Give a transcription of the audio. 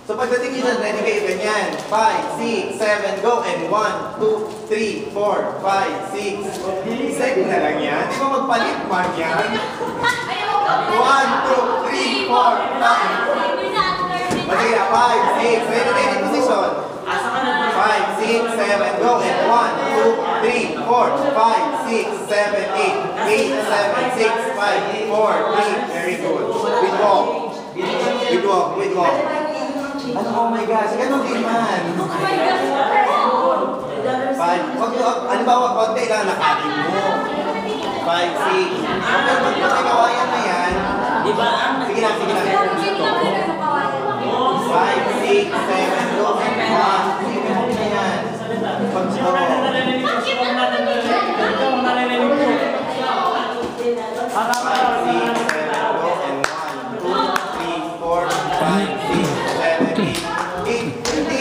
So pagdating nyo dyan, ready kayo ganyan. 5, 6, 7, go. And 1, 2, 3, 4, 5, 6. Second na lang yan. Di ba magpalit man yan? 1, 2, 3, 4, 5. Magkaya 5, 6. Ready position. 5, 6, 7, go. And 1, 2, 3, 4, 5, 6, 7, 8, 8, 7, 6, 5, 4, 3. Very good. With walk. With walk. With walk. Ano, oh my gosh, ganun din man. Oh my gosh. 5, halimbawa, konti lang, nakain mo. 5, 6. Okay, magpapagawayan na yan. Sige lang, sige lang. 5, 6, 7, go, and 1. Sige mo na yan. Pag-stop. 5, 6, 7, go, and 1, 2, 3, 4, 5, 6, 7, 8, 8. Hindi,